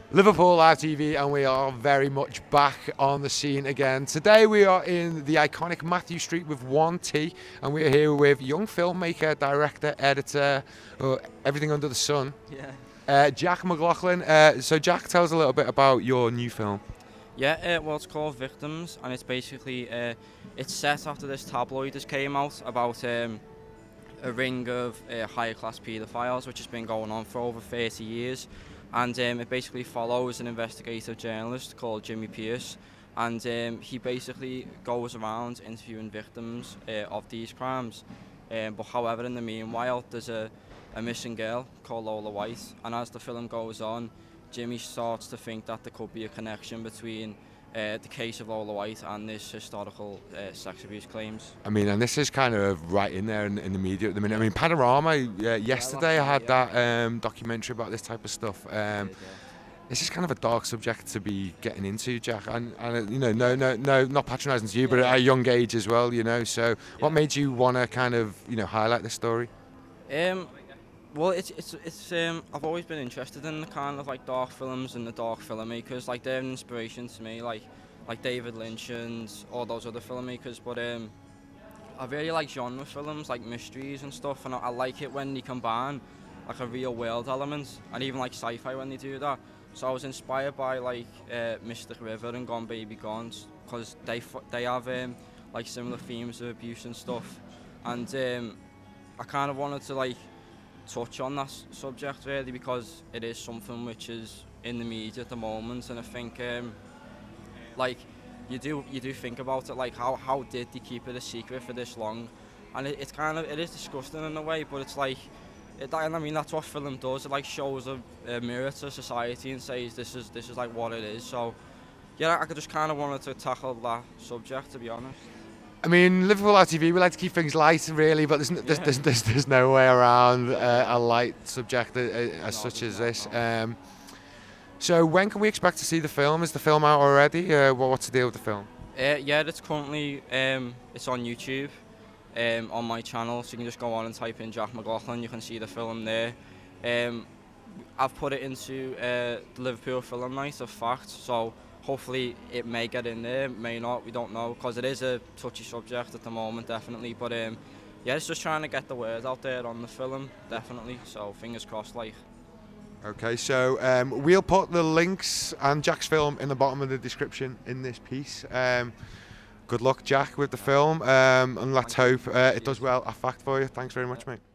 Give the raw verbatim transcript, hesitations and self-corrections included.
Liverpool Live T V, and we are very much back on the scene again. Today we are in the iconic Matthew Street with one T, and we're here with young filmmaker, director, editor, uh, everything under the sun, yeah. uh, Jack McLoughlin. Uh, so Jack, tell us a little bit about your new film. Yeah, uh, well, it's called Victims, and it's basically, uh, it's set after this tabloid that came out about um, a ring of uh, higher class paedophiles, which has been going on for over thirty years. And um, it basically follows an investigative journalist called Jimmy Pierce, and um, he basically goes around interviewing victims uh, of these crimes. Um, but however, in the meanwhile, there's a, a missing girl called Lola White, and as the film goes on, Jimmy starts to think that there could be a connection between uh, the case of Lola White and this historical uh, sex abuse claims. I mean, and this is kind of right in there in, in the media at the minute. I mean, Panorama, uh, yesterday I had that um, documentary about this type of stuff. Um, This is kind of a dark subject to be getting into, Jack, and, and you know, no, no, no, not patronising to you, but at a young age as well, you know. So, what made you want to kind of, you know, highlight this story? Um, well, it's it's it's. Um, I've always been interested in the kind of like dark films and the dark filmmakers. Like they're an inspiration to me, like like David Lynch and all those other filmmakers. But um, I really like genre films, like mysteries and stuff, and I, I like it when they combine like a real world element, and even like sci-fi when they do that. So I was inspired by like uh, Mystic River and Gone Baby Gone, because they f they have um, like similar themes of abuse and stuff, and um, I kind of wanted to like touch on that subject really, because it is something which is in the media at the moment, and I think um, like you do you do think about it, like how how did they keep it a secret for this long, and it, it's kind of it is disgusting in a way, but it's like. It, and I mean that's what film does. It like shows a, a mirror to society and says this is this is like what it is. So yeah, I just kind of wanted to tackle that subject, to be honest. I mean, Liverpool Live T V, we like to keep things light, really, but there's, n there's, Yeah. there's, there's, there's no way around uh, a light subject uh, as No, such as no, this. no. Um, so when can we expect to see the film? Is the film out already? Uh, well, what's the deal with the film? Uh, yeah, it's currently um, it's on YouTube. Um, on my channel, so you can just go on and type in Jack McLoughlin, you can see the film there. Um, I've put it into uh, the Liverpool Film Night of Fact, so hopefully it may get in there, may not, we don't know, because it is a touchy subject at the moment, definitely, but um, yeah, it's just trying to get the word out there on the film, definitely, so fingers crossed, like. Okay, so um, we'll put the links and Jack's film in the bottom of the description in this piece. Um, Good luck, Jack, with the film, um, and let's hope uh, it does well. A fact for you. Thanks very much, mate.